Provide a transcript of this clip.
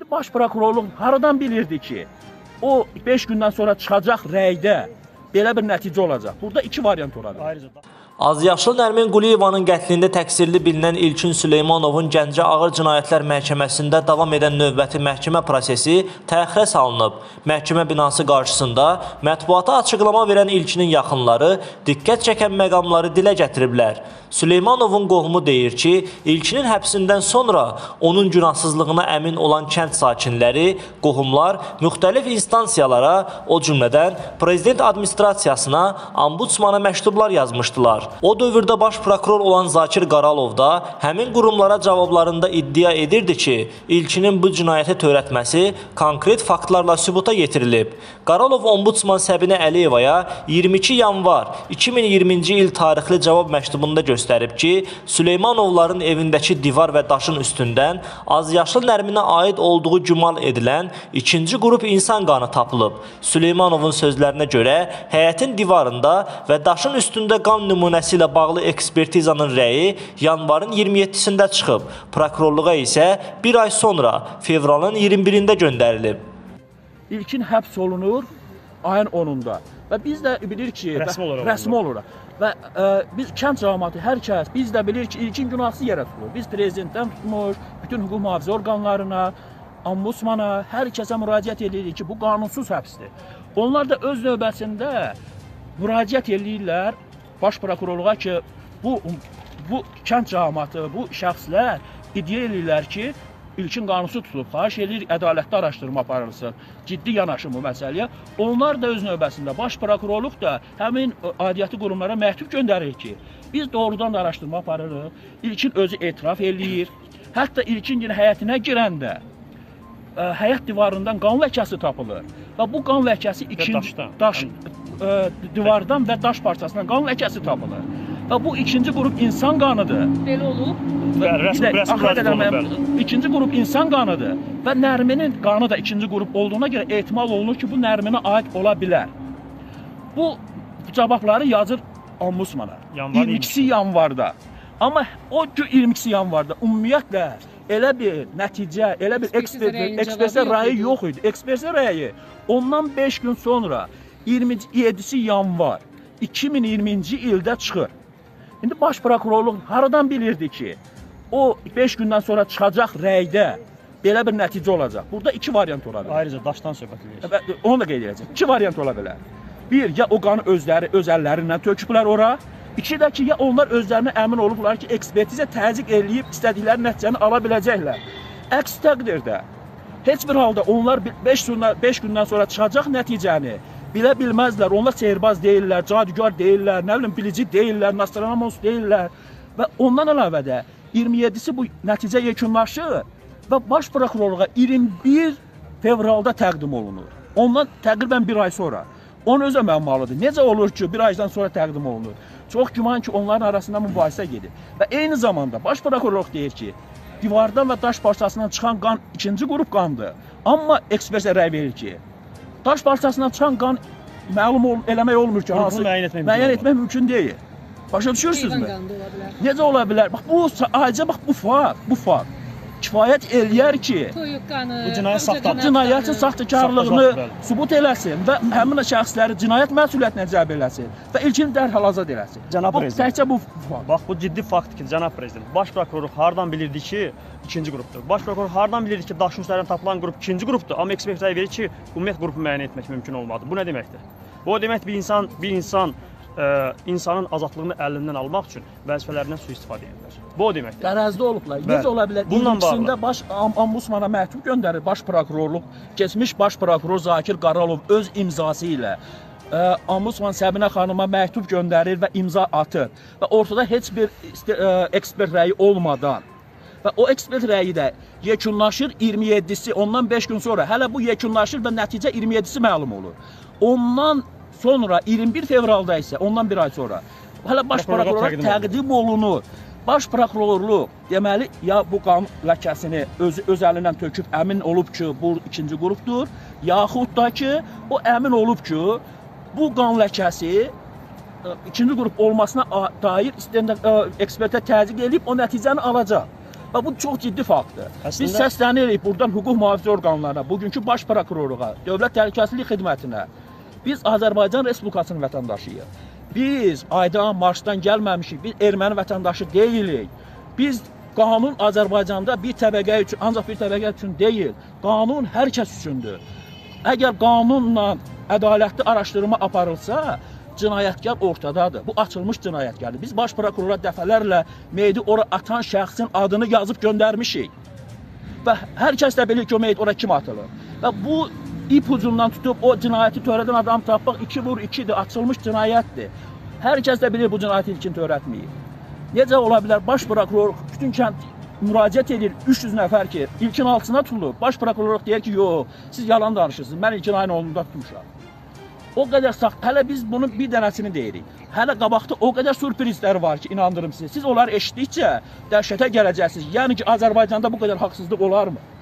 Baş prokurorluq haradan bilirdi ki, o 5 gündən sonra çıxacaq rəydə belə bir nəticə olacaq. Burada iki variant ola bilər. Azyaşlı Nərmin Quliyevanın qətlində təqsirli bilinən İlkin Süleymanovun Gəncə Ağır Cinayətlər Məhkəməsində davam edən növbəti məhkəmə prosesi təxirə salınıb. Məhkəmə binası qarşısında mətbuata açıqlama verən İlkinin yaxınları diqqət çəkən məqamları dilə gətiriblər. Süleymanovun qohumu deyir ki, İlkinin həbsindən sonra onun günahsızlığına əmin olan kənd sakinləri, qohumlar müxtəlif instansiyalara, o cümlədən Prezident Administrasiyasına, Ombudsmana məktublar yazmışdılar. O dövrdə baş prokuror olan Zakir Qaralov da həmin qurumlara cavablarında iddia edirdi ki, İlkinin bu cinayəti törətməsi konkret faktlarla sübuta yetirilib. Qaralov Ombudsman Səbinə Əliyevaya 22 yanvar 2020-ci il tarixli cavab məktubunda göstərib ki, Süleymanovların evindəki divar və daşın üstündən azyaşlı Nərminə aid olduğu güman edilən ikinci qrup insan qanı tapılıb. Süleymanovun sözlərinə görə həyətin divarında və daşın üstündə qan nümunəsi ilə bağlı ekspertizanın rəyi yanvarın 27-sində çıxıb. Prokurorluğa isə bir ay sonra fevralın 21-də göndərilib. İlkin həbs olunur ayın 10-unda və biz də bilir ki, rəsmi olaraq və biz kənd cəmiyyəti, hər kəs biz də bilir ki, İlkin günahsız yerə tutulur. Biz prezidentdən tutmuş, bütün hüquq mühafizə orqanlarına, Ombudsmana, hər kəsə müraciət edirik ki, bu qanunsuz həbsdir. Onlar da öz növbəsində müraciət edirlər baş prokurorluğa ki, bu kənd cəmiyyəti, bu şəxslər iddia edirlər ki, İlkin qanunsuz tutulub, xahiş edir, ədalətli araşdırma aparılsın, ciddi yanaşım bu məsələyə. Onlar da öz növbəsində, baş prokurorluq da həmin aidiyyəti qurumlara məktub göndərir ki, biz doğrudan da araşdırma aparırıq, İlkin özü etiraf eləyir. Hətta İlkin həyətinə girəndə həyət divarından qan ləkəsi tapılır və bu qan ləkəsi divardan və daş parçasından qan ləkəsi tapılır. Və bu ikinci qrup insan qanıdır. Belə olub. İkinci qrup insan qanıdır və Nərminin qanı da ikinci qrup olduğuna görə ehtimal olunur ki, bu Nərminə aid ola bilər. Bu cavabları yazır Ombudsmana. 22 yanvarda. Amma o 22 yanvarda ümumiyyətlə elə bir nəticə, elə bir ekspertizə rəyi yox idi. Ekspertizə rəyi ondan 5 gün sonra 27 yanvar 2020-ci ildə çıxır. İndi baş prokurorluq haradan bilirdi ki, o 5 gündən sonra çıxacaq rəydə belə bir nəticə olacaq. Burada iki variant ola bilər. Ayrıca daşdan söhbət edir. Onu da qeyd edəcək. İki variant ola bilər. Bir, ya o qanı öz əllərindən töküblər ora. İki də ki, ya onlar özlərinə əmin olublar ki, ekspertizə təzyiq eləyib istədikləri nəticəni ala biləcəklər. Əks təqdirdə, heç bir halda onlar 5 gündən sonra çıxacaq nəticəni bilə bilməzlər, onlar sehirbaz deyirlər, cadugar deyirlər, nə bilim, bilici deyirlər, Nostradamus deyirlər və ondan əlavə də 27-si bu nəticə yekunlaşır və baş prokurorluğa 21 fevralda təqdim olunur. Ondan təqribən bir ay sonra. Onun özə məmalıdır. Necə olur ki, bir aydan sonra təqdim olunur? Çox güman ki, onların arasında mübahisə gedir. Və eyni zamanda baş prokurorluq deyir ki, divardan və daş parçasından çıxan qan ikinci qrup qandır. Amma ekspertizə rəy verir ki, daş parçasından çıxan qan məlum eləmək olmur ki, müəyyən etmək mümkün deyil. Başa düşürsünüzmü? Necə ola bilər? Bax, bu fakt kifayət eləyər ki, bu cinayətin saxtakarlığını sübut eləsin və həmin şəxsləri cinayət məsuliyyətinə cəlb eləsin və İlkin dərhal azad eləsin. Cənab Prezident, təkcə bu fakt. Bax, bu ciddi faktdır ki, Cənab Prezident, baş prokurorluq hardan bilirdi ki, ikinci qrupdur. Baş prokuror hardan bilirdi ki, daşın üzərindən tapılan qrup ikinci qrupdur, amma ekspertizə verir ki, ümumiyyət qrupu müəyyən etmək mümkün olmadı. Bu nə deməkdir? Bu o demək bir insan insanın azadlığını əlindən almaq üçün vəzifələrindən sui-istifadə edirlər. Bu o deməkdir. Tərəzidə olublar. Necə ola bilər? İlkisində baş Ombudsmana məktub göndərir baş prokurorluq, keçmiş baş prokuror Zakir Qaralov öz imzası ilə Ombudsman Səbinə xanıma məktub göndərir və imza atır. Və ortada heç bir ekspert rəyi olmadan və o ekspert rəyi də yekunlaşır 27-si, ondan 5 gün sonra. Hələ bu yekunlaşır və nəticə 27-si məlum olur. Ondan sonra 21 fevralda isə, ondan bir ay sonra, hələ baş prokurora təqdim olunur. Baş prokurorluq, deməli, ya bu qan ləkəsini öz əlindən töküb əmin olub ki, bu ikinci qrupdur, yaxud da ki, o əmin olub ki, bu qan ləkəsi ikinci qrup olmasına dair ekspertə təzyiq edib o nəticəni alacaq. Və bu çox ciddi faktdır. Biz Əslində- səslənirik buradan hüquq mühafizə orqanlarına, bugünkü baş prokurorluğa, Dövlət Təhlükəsizlik Xidmətinə. Biz Azərbaycan Respublikasının vətəndaşıyıq. Biz Aydan Marsdan gəlməmişik, biz erməni vətəndaşı deyilik. Biz qanun Azərbaycanda bir təbəqə üçün, ancaq bir təbəqə üçün deyil, qanun hər kəs üçündür. Əgər qanunla ədalətli araşdırma aparılsa, cinayətkar ortadadır. Bu açılmış cinayətkardır. Biz baş prokurora dəfələrlə meyidi ora atan şəxsin adını yazıb göndərmişik. Və hər kəs də bilir ki, o meyid ora kim atılır. Və bu ipucundan tutub o cinayəti törədən adam tapmaq 2 vur 2-dir, açılmış cinayətdir. Hər kəs də bilir bu cinayəti ilkin törətməyib. Necə ola bilər? Baş prokuror bütün kənd müraciət edir 300 nəfər ki, ilkin altına tutulub. Baş prokurorluq deyir ki, yox, siz yalan danışırsınız. Mən ilkin ayın 10-da tutmuşam. O qədər sağ, hələ biz bunun bir dənəsini deyirik. Hələ qabaqda o qədər sürprizlər var ki, inandırım sizi. Siz onları eşitdikcə dəhşətə gələcəksiniz. Yəni ki, Azərbaycanda bu qədər haqsızlıq olarmı?